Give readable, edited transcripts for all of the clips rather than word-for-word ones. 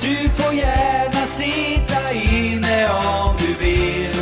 Du får gärna sitta inne om du vill.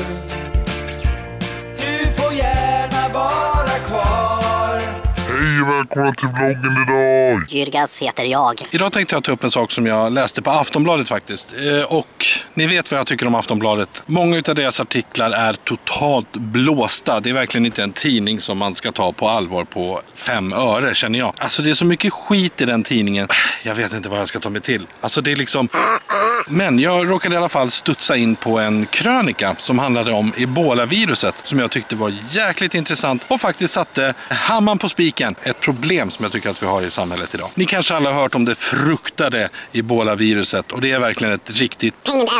Du får gärna vara kvar. Hej och välkomna till vloggen idag. Jürgas heter jag. Idag tänkte jag ta upp en sak som jag läste på Aftonbladet faktiskt. Och ni vet vad jag tycker om Aftonbladet. Många av deras artiklar är totalt blåsta. Det är verkligen inte en tidning som man ska ta på allvar på 5 öre, känner jag. Alltså det är så mycket skit i den tidningen. Jag vet inte vad jag ska ta mig till. Alltså det är liksom... Men jag råkade i alla fall studsa in på en krönika som handlade om Ebola-viruset, som jag tyckte var jäkligt intressant och faktiskt satte hammaren på spiken. Ett problem som jag tycker att vi har i samhället idag. Ni kanske alla har hört om det fruktade Ebola-viruset, och det är verkligen ett riktigt...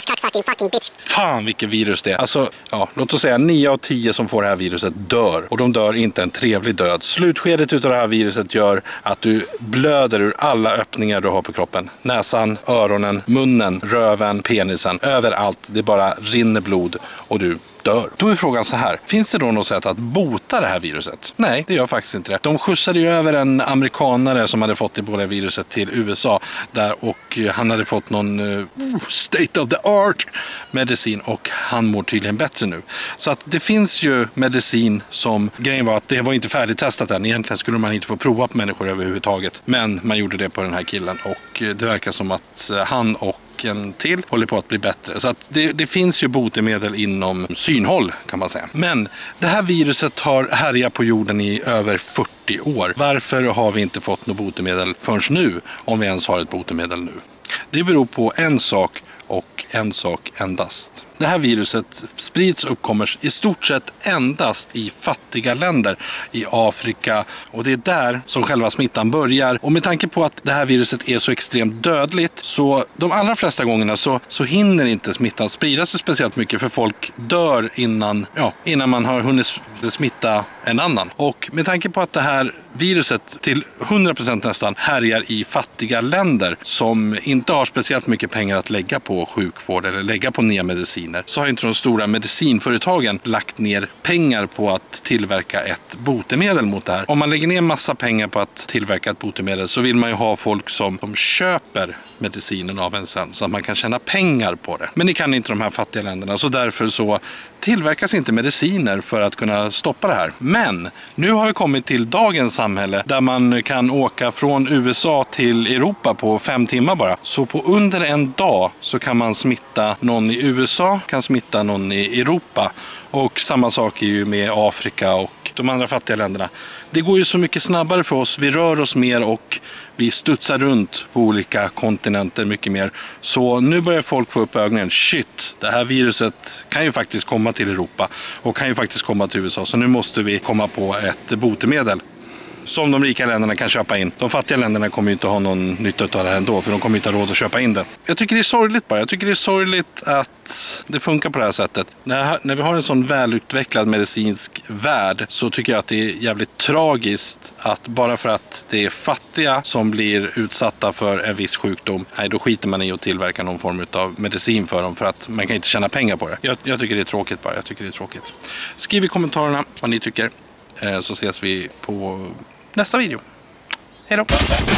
Fan vilket virus det är. Alltså, ja, låt oss säga 9 av 10 som får det här viruset dör. Och de dör inte en trevlig död. Slutskedet utav det här viruset gör att du blöder ur alla öppningar du har på kroppen. Näsan, öronen, munnen, röven, penisen. Överallt. Det bara rinner blod och du dör. Då är frågan så här. Finns det då något sätt att bota det här viruset? Nej, det gör faktiskt inte det. De skjutsade ju över en amerikanare som hade fått Ebola-viruset till USA där, och han hade fått någon state of the art medicin, och han mår tydligen bättre nu. Så att det finns ju medicin som, grejen var att det var inte färdigtestat än. Egentligen skulle man inte få prova på människor överhuvudtaget. Men man gjorde det på den här killen, och det verkar som att han och en till håller på att bli bättre. Så att det finns ju botemedel inom synhåll, kan man säga. Men det här viruset har härjat på jorden i över 40 år. Varför har vi inte fått något botemedel förrän nu, om vi ens har ett botemedel nu? Det beror på en sak och en sak endast. Det här viruset sprids och uppkommer i stort sett endast i fattiga länder i Afrika, och det är där som själva smittan börjar. Och med tanke på att det här viruset är så extremt dödligt, så de allra flesta gångerna så hinner inte smittan sprida sig speciellt mycket, för folk dör innan man har hunnit smitta en annan. Och med tanke på att det här viruset till 100% nästan härjar i fattiga länder som inte har speciellt mycket pengar att lägga på sjukvård eller lägga på nya mediciner, så har inte de stora medicinföretagen lagt ner pengar på att tillverka ett botemedel mot det här. Om man lägger ner massa pengar på att tillverka ett botemedel, så vill man ju ha folk som köper medicinen av en sen, så att man kan tjäna pengar på det. Men det kan inte de här fattiga länderna, så därför så tillverkas inte mediciner för att kunna stoppa det här. Men nu har vi kommit till dagens samhälle där man kan åka från USA till Europa på 5 timmar bara. Så på under en dag så kan man smitta någon i USA, kan smitta någon i Europa. Och samma sak är ju med Afrika och de andra fattiga länderna. Det går ju så mycket snabbare för oss, vi rör oss mer och vi studsar runt på olika kontinenter mycket mer. Så nu börjar folk få upp ögonen. Shit, det här viruset kan ju faktiskt komma till Europa och kan ju faktiskt komma till USA. Så nu måste vi komma på ett botemedel som de rika länderna kan köpa in. De fattiga länderna kommer ju inte ha någon nytta av det här ändå, för de kommer inte ha råd att köpa in det. Jag tycker det är sorgligt bara. Jag tycker det är sorgligt att det funkar på det här sättet. När vi har en sån välutvecklad medicinsk värld, så tycker jag att det är jävligt tragiskt att bara för att det är fattiga som blir utsatta för en viss sjukdom, då skiter man i att tillverka någon form av medicin för dem, för att man kan inte tjäna pengar på det. Jag tycker det är tråkigt bara. Jag tycker det är tråkigt. Skriv i kommentarerna vad ni tycker, så ses vi på nästa video. Hej då!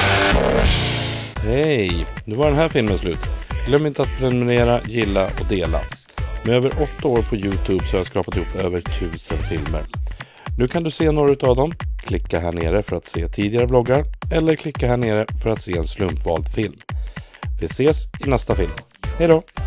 Hej! Nu var den här filmen slut. Glöm inte att prenumerera, gilla och dela. Med över 8 år på YouTube så har jag skrapat ihop över 1000 filmer. Nu kan du se några av dem. Klicka här nere för att se tidigare vloggar. Eller klicka här nere för att se en slumpvald film. Vi ses i nästa film. Hej då!